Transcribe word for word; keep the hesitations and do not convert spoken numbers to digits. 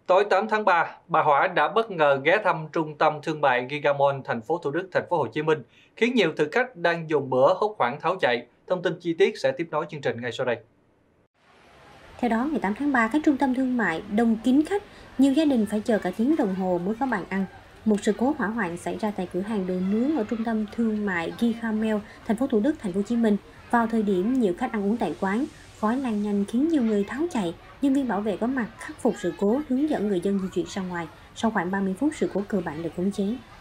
Tối tám tháng ba, bà Hỏa đã bất ngờ ghé thăm trung tâm thương mại Gigamall, thành phố Thủ Đức, thành phố Hồ Chí Minh, khiến nhiều thực khách đang dùng bữa hốt hoảng tháo chạy. Thông tin chi tiết sẽ tiếp nối chương trình ngay sau đây. Theo đó, ngày tám tháng ba, các trung tâm thương mại đông kín khách, nhiều gia đình phải chờ cả tiếng đồng hồ mới có bàn ăn. Một sự cố hỏa hoạn xảy ra tại cửa hàng đồ nướng ở trung tâm thương mại Gigamall, thành phố Thủ Đức, thành phố Hồ Chí Minh. Vào thời điểm nhiều khách ăn uống tại quán, khói lan nhanh khiến nhiều người tháo chạy. Nhân viên bảo vệ có mặt khắc phục sự cố, hướng dẫn người dân di chuyển ra ngoài. Sau khoảng ba mươi phút, sự cố cơ bản được khống chế.